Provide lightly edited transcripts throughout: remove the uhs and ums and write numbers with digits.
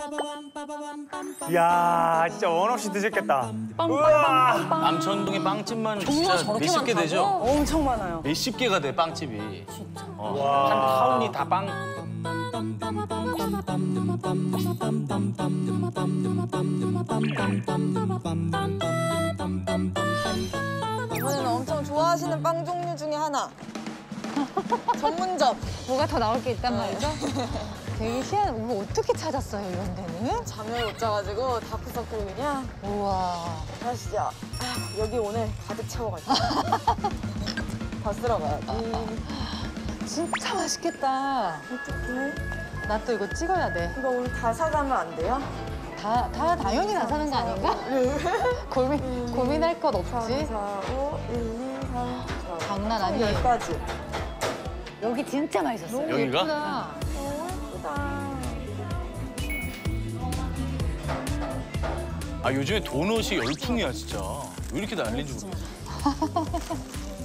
이야, 진짜 원 없이 드셨겠다. 우와. 남천동의 빵집만 진짜 저렇게 몇십 개 많다고? 되죠? 엄청 많아요. 몇십 개가 돼, 빵집이. 진짜. 한 타운이 다 빵. 이번에는 엄청 좋아하시는 빵 종류 중에 하나. 전문점. 뭐가 더 나올 게 있단 말이죠? 되게 희한, 이거 어떻게 찾았어요, 이런 데는? 잠을 못 자가지고 다크서클 그냥. 우와. 가시죠. 아, 여기 오늘 가득 채워가지고. 다 쓸어 가야지. 진짜 맛있겠다. 어떡해? 나 또 이거 찍어야 돼. 이거 우리 다 사가면 안 돼요? 다 당연히 다 사는 거 아닌가? 고민할 것 3, 없지? 4, 5, 1, 2, 3, 4. 장난 아니에요. 10가지. 여기 진짜 맛있었어요. 너무 여기가? 예쁘다. 너무 예쁘다. 아, 요즘에 도넛이 열풍이야, 진짜. 왜 이렇게 난리인지 모르겠어.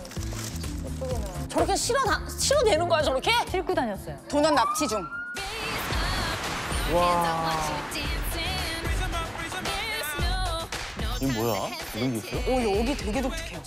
저렇게 실어내는 거야, 저렇게? 싣고 다녔어요. 도넛 납치 중. 이게 뭐야? 이런 게 있어요? 오, 여기 되게 독특해요.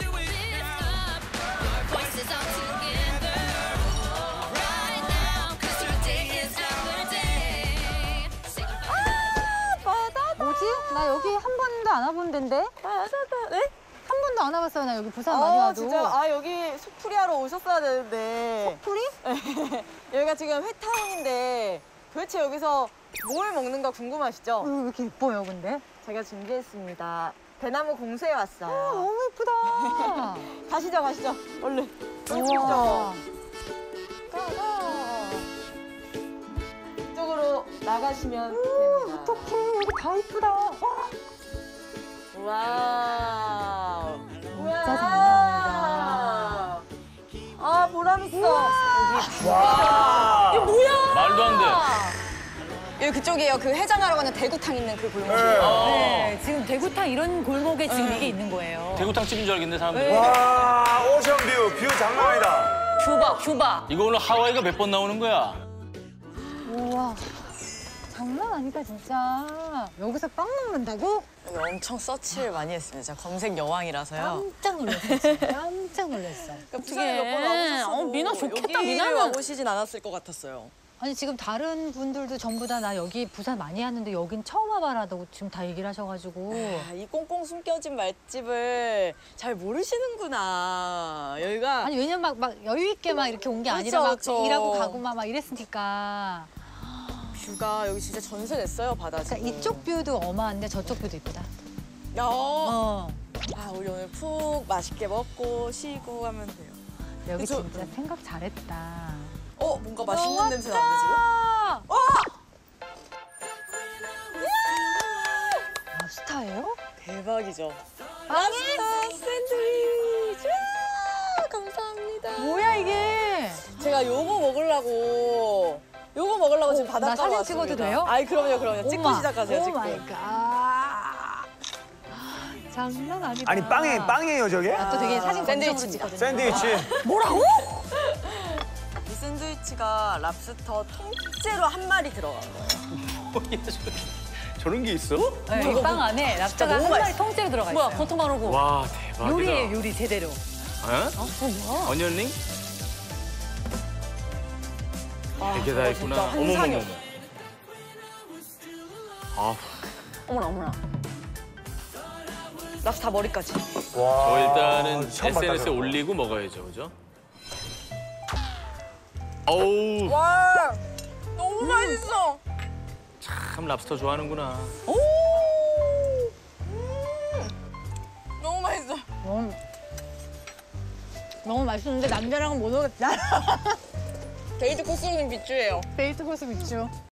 뭐지? 나 여기 한 번도 안 와본 데인데? 바다다. 네? 한 번도 안 와봤어요. 나 여기 부산 많이 와도. 진짜. 아, 여기 속풀이 하러 오셨어야 되는데. 풀이? 여기가 지금 회타운인데 도대체 여기서 뭘 먹는가 궁금하시죠? 왜 이렇게 예뻐요, 근데? 제가 준비했습니다. 대나무 공수에 왔어요. 너무 예쁘다. 가시죠, 가시죠. 얼른. 우와. 가자. 이쪽으로 나가시면 됩니다. 어떡해, 여기 다 예쁘다. 와우. 진짜 장난이다. 아, 보람있어. 와. 이게 뭐야? 말도 안 돼. 여기 그쪽이에요. 그 해장하러 가는 대구탕 있는 그 골목. 네, 지금 대구탕 이런 골목에 지금 이게 있는 거예요. 대구탕 집인 줄 알겠네, 사람들. 와, 오션뷰. 뷰 장난 아니다. 큐바. 이거 오늘 하와이가 몇 번 나오는 거야? 우와. 장난 아니다, 진짜. 여기서 빵 먹는다고? 여기 엄청 서치를 많이 했습니다. 제가 검색 여왕이라서요. 깜짝 놀랐어, 진짜. 깜짝 놀랐어. 부산에 몇 번 와보셨어도 미나 좋겠다, 여기를 미나는. 와보시진 않았을 것 같았어요. 아니, 지금 다른 분들도 전부 다 나 여기 부산 많이 왔는데 여긴 처음 와봐라고 지금 다 얘기를 하셔가지고. 아, 이 꽁꽁 숨겨진 맛집을 잘 모르시는구나. 여기가 아니, 왜냐면 막 여유 있게 막 이렇게 온 게 아니라 막 그렇죠. 일하고 가고 막 이랬으니까. 뷰가 여기 진짜 전세 냈어요, 바다 지금. 그러니까 이쪽 뷰도 어마한데 저쪽 뷰도 이쁘다. 야, 어. 아, 우리 오늘 푹 맛있게 먹고 쉬고 하면 돼요. 여기 그쵸? 진짜 생각 잘했다. 뭔가 맛있는 냄새 나는데 지금? 랍스타예요? 대박이죠. 랍스터 샌드위치! 와, 감사합니다. 뭐야 이게? 제가 요거 먹으려고 지금 바닷가 나 사진 왔습니다. 찍어도 돼요? 아이, 그럼요. 찍고 엄마, 시작하세요, 오 찍고. 마이 갓. 장난 아니다. 아니, 빵이에요, 저게? 나 또 되게 사진 감성으로 찍거든요. 샌드위치. 이 샌드위치가 랍스터 통째로 한 마리 들어간 거예요. 저런 게 있어? 네, 이 빵 안에 랍스타가 너무 한 마리 맛있어. 통째로 들어가 있어요. 뭐야, 겉만 하고. 와, 대박이다. 요리예요, 요리 제대로. 어? 어니언링? 되게 다 있구나. 환상이야. 어머머머. 아, 어머나. 랍스터 머리까지. 와. 저 일단은 처음 봤다, SNS에 저거. 올리고 먹어야죠, 그죠? 어우, 와, 너무 맛있어. 참 랍스터 좋아하는구나. 너무 맛있어. 너무 맛있는데 남자랑은 못 오겠다. 데이트 코스는 비추예요. 데이트 코스 밑주.